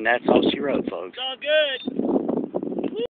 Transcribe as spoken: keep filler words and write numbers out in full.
And that's all she wrote, folks. It's all good.